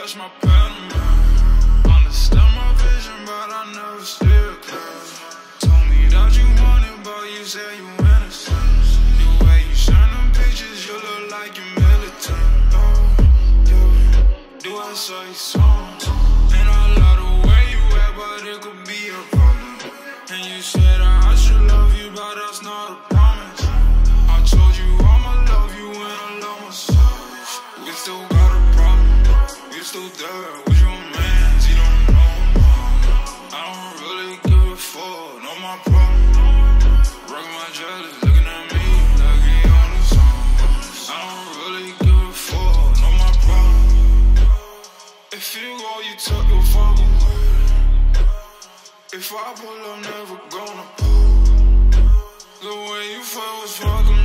touch my pedal, man. Understand my vision, but I never steer clear. Told me that you want it, but you said you innocent. The way you send them pictures, you look like you're militant. Oh, yeah. Do I say so? And I love the way you act, but it could be a problem. And you said I should love you, but that's not a promise. I told you I'ma love you when I love myself. We still got a problem. We still there with your mans. You don't know, I don't really give a fuck. Not my problem. Rockin' my jealous, looking at me like he on the song. I don't really give a fuck. Not my problem. If you go, you took your fucking way. If I pull up, never gonna pull. The way you felt was fucking